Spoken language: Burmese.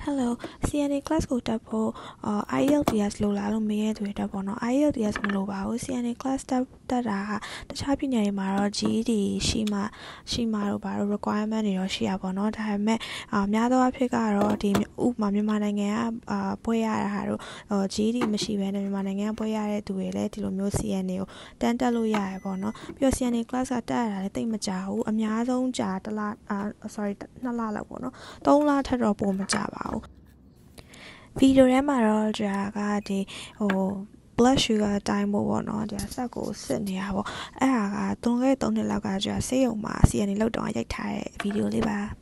Hello CNA class ကိုတက်ဖို့IELTS လိုလားလို့မေးရတဲ့သူတွေတက်ပေါ့နော် IELTS မလိုပါဘူး CNA class တက်တာကတခြားပြည်နယ်တွေမှာတော့ GED ရှိမှတော့ဘာလို့ requirement တွေတော့ရှိရပါတော့ဒါပေမဲ့များသောအားဖြင့်ကတော့ဒီဥပမာမြန်မာနိုင်ငံကပွဲရတာဟာတော့ GED မရှိဘဲနဲ့မြန်မာနိုင်ငံကပွဲရတဲ့သူတွေလည်းဒီလိုမျိုး CNA ကိုတန်းတက်လို့ရရပေါ့နော်ပြီးတော့ CNA class ကတက်ရတာလည်းတိတ်မကြဘူးအများဆုံးကြာ2လလောက်ပေါ့နော်3လထက်တော့ပိုမကြပါဘူးဗီဒီယိုထဲမှာတော့ကြာကဒီblood sugar တိုင်းဖို့ပေါ့နော်ဒီဆက်ကိုစစ်နေရပါအဲ့ဟာက3နှစ်လောက်ကကြာဆေးရုံမှာ CNA လောက်တော့ရိုက်ထားတဲ့ဗီဒီယိုလေးပါ